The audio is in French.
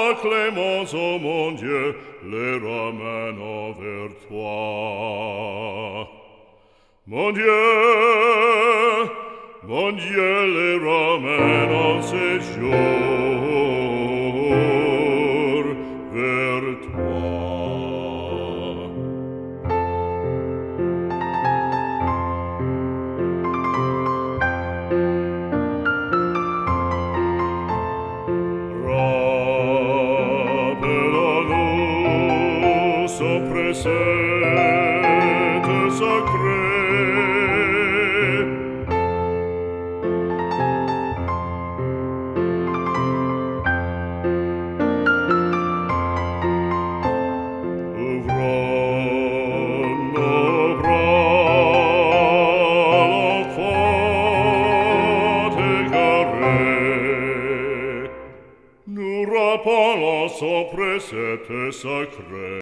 clémence, ô mon Dieu, les ramène vers toi. Mon Dieu, les ramène en séjour vers toi. Rappelle-nous son précepte sacré. Nous rappelons son précepte sacré.